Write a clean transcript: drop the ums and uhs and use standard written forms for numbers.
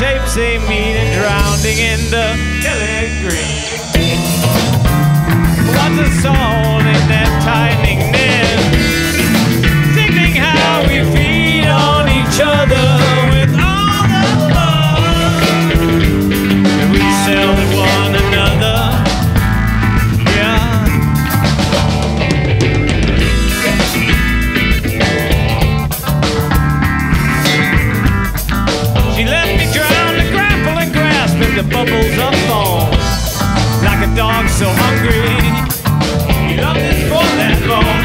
shapes they meet and drowning in the hilly green. What's a soul in that tightening net? Thinking how we feed on each other with all the love that we sell to one another. She let me drown the grapple and grasp at the bubbles of foam. Like a dog so hungry, he loved it for that bone.